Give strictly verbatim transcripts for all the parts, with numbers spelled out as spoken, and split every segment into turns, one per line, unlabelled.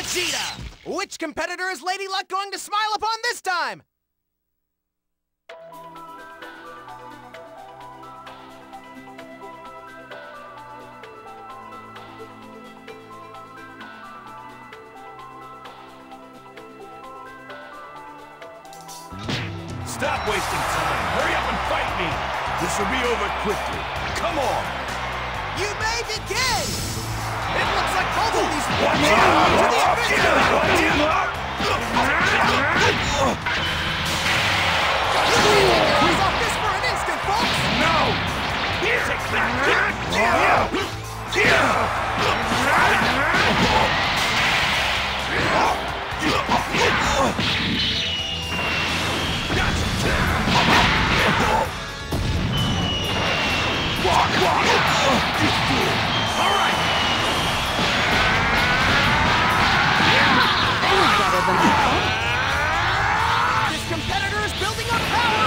Gogeta! Which competitor is Lady Luck going to smile upon this time?
Stop wasting time! Hurry up and fight me! This will be over quickly. Come on!
You may begin! It looks like both of these ones are to the invincible! Close off this for an instant, folks!
No! Here! Take that! All right!
Better than I thought.
This competitor is building up power!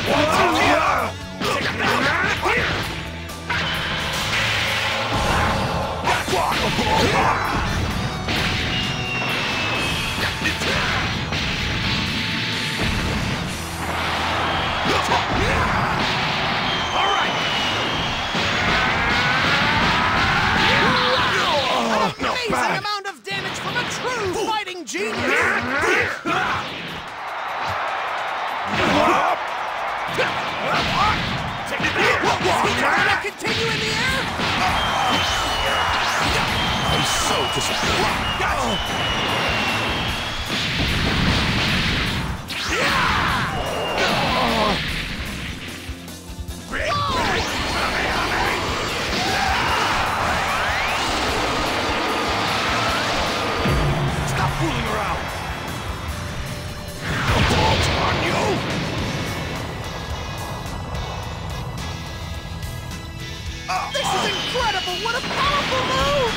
Amazing amount of damage from a true fighting genius! Can I continue in the air?
I'm so disappointed.
Stop fooling around!
The ball's on you!
This is incredible! What a powerful move!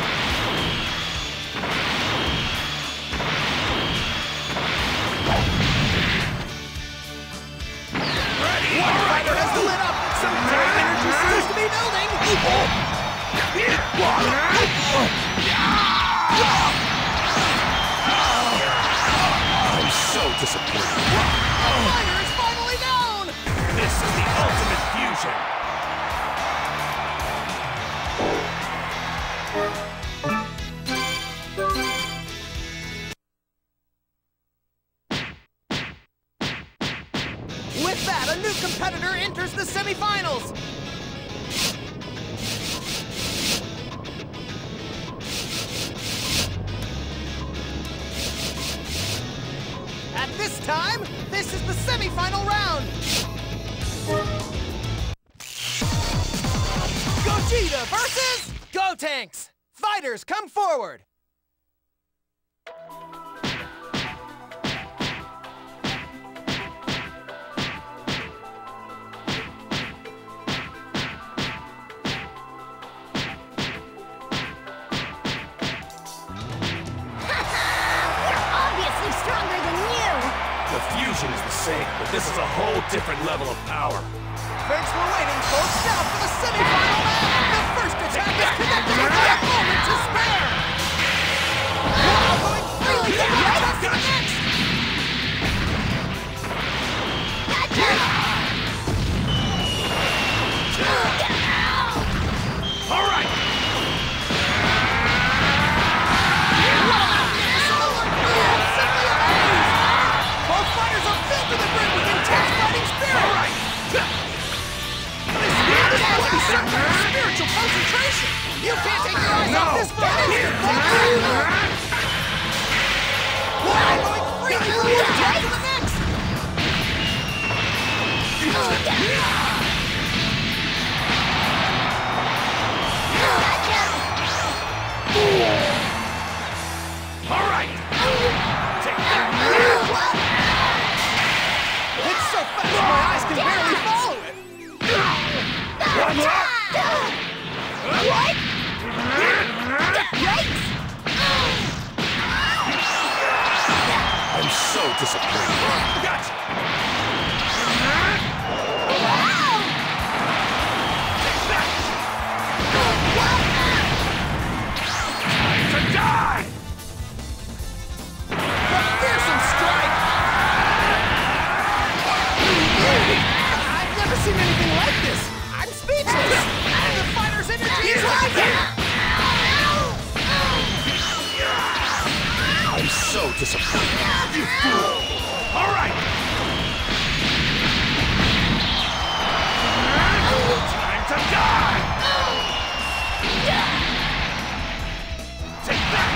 One fighter has lit up! Some dark energy seems to be building!
I'm so disappointed.
The fighter is finally down!
This is the ultimate fusion.
With that, a new competitor enters the semifinals! At this time, this is the semifinal round! Gogeta versus Gotenks! Fighters, come forward!
The fusion is the same, but this is a whole different level of power.
Thanks for waiting, folks. Now for the semifinal match. The first attack is connected with a moment to spare. Now going freely down the chest next.
All right.
Both fighters are filled to the brim with intense fighting spirit!
All right.
This is some kind of spiritual concentration! You can't take your eyes
No.
off this for an instant, folks! Wow, going freely from one attack to the next!
All right. Take that.
It's so fast my eyes can barely follow it!
What?
What?
I'm so disappointed. Gotcha. Take that. Time to die.
seen anything like this! I'm speechless! And the fighter's energy is rising!
I'm so disappointed. You fool! All right! Time to die! Take that!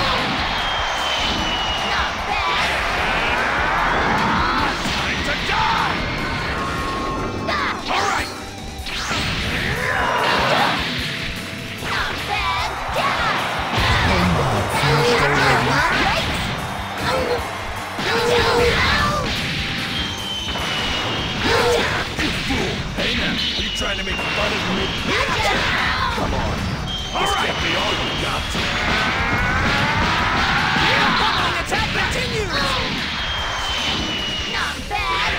Not bad.
Time to die! All right!
Not bad.
You fool! Hey now, are you trying to make fun of me? Come on. All this right. Can't be all you got.
Bumbling attack continues!
Not bad.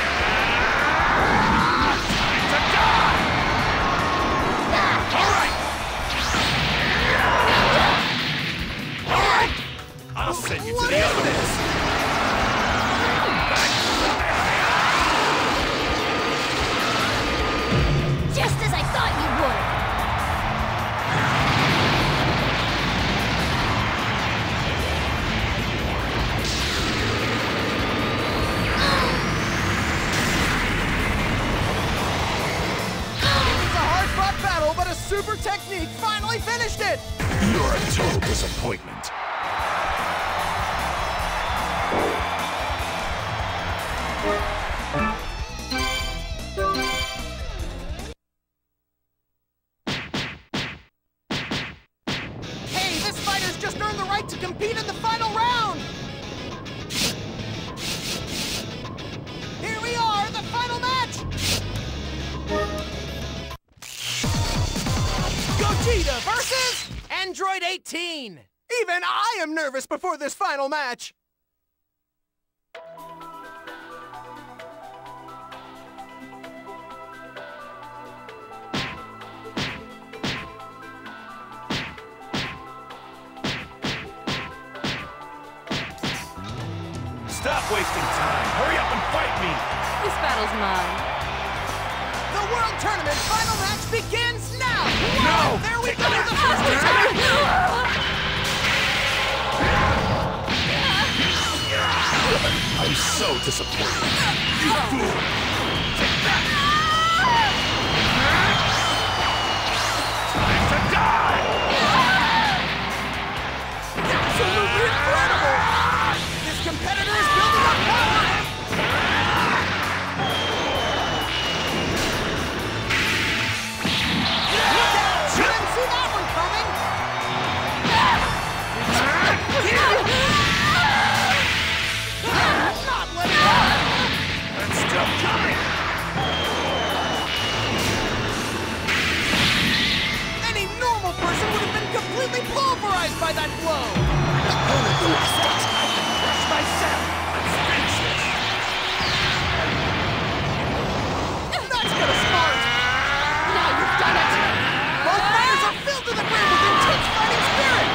Time to die! All right! All right! I'll send you to
What
the
is
other
this?
Just as I thought you would.
It was a hard-fought battle, but a super technique finally finished it!
You're a total disappointment.
Hey, this fighter's just earned the right to compete in the final round! Here we are, the final match! Gogeta versus Android eighteen! Even I am nervous before this final match!
Stop wasting time. Hurry up and fight me.
This battle's mine.
The World Tournament final match begins now!
No!
There we
Take
go,
that.
the first attack!
I'm so disappointed. You fool! Take that! Time to die!
Absolutely incredible! This competitor is building up power! Look out! You didn't see that one coming! Not letting go!
That's still coming!
Any normal person would have been completely pulverized by that blow!
I can crush myself! Let's finish this!
That's gonna smart!
Now you've done it!
Both fighters are filled to the brim with intense fighting spirit!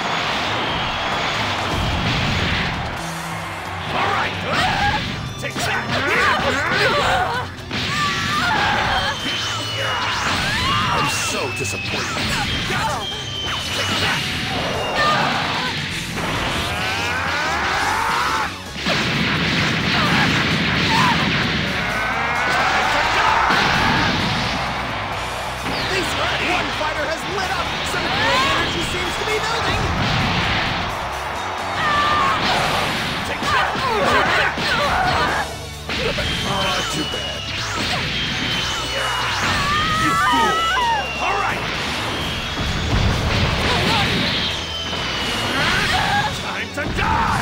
All right! Take that! I'm so disappointed. Take that!
At least one fighter has lit up! Some great energy seems to be building!
Take that! Oh, too bad. You fool! All right! Time to die!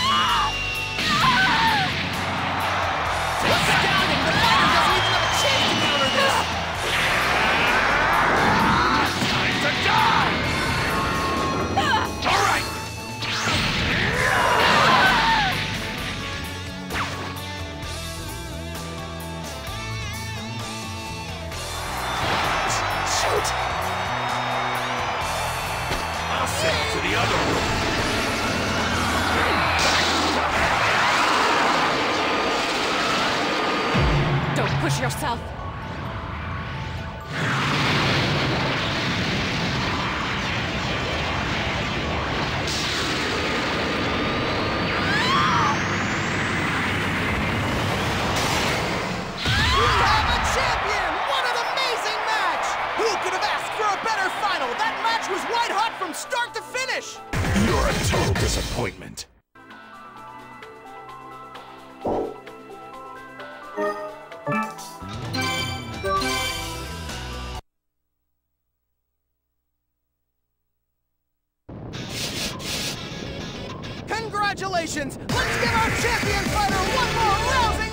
Take that!
Astounding! The fighter doesn't even have a chance to counter this!
Time to die! All right! Shoot! I'll send you to the other room.
Don't push yourself.
finish!
You're a total disappointment.
Congratulations! Let's give our champion fighter one more rousing